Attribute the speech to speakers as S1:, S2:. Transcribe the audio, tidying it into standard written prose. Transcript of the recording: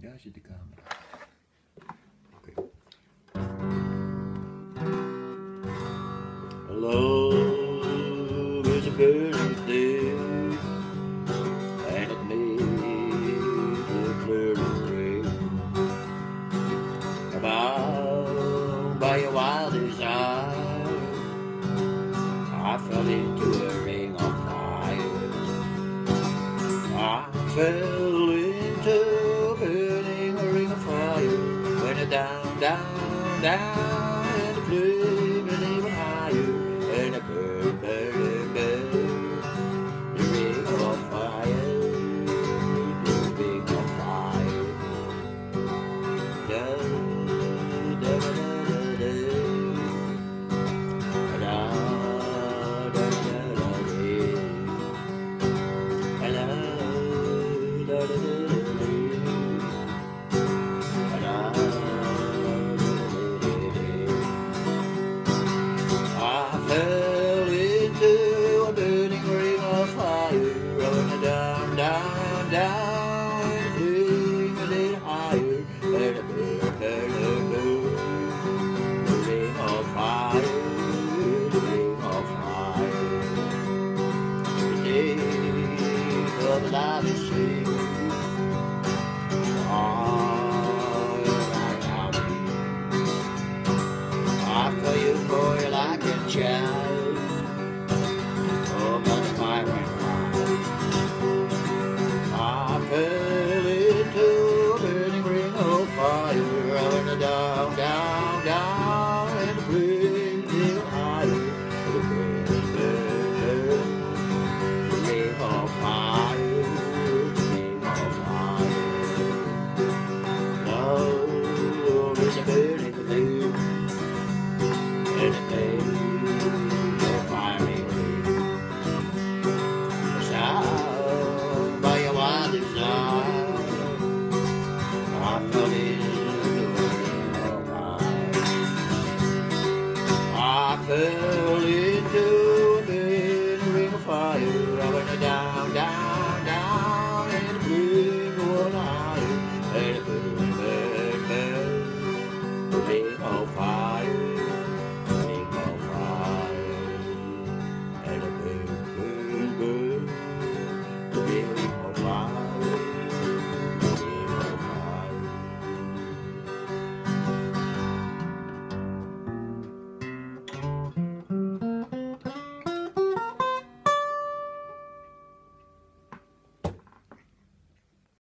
S1: Daar zit de camera. Oké. Love is a burning thing, and it needs a clearing ring. Bound by your wild desire, I fell into a ring of fire. I fell into a burning ring of fire. Went down, down, down, and flew.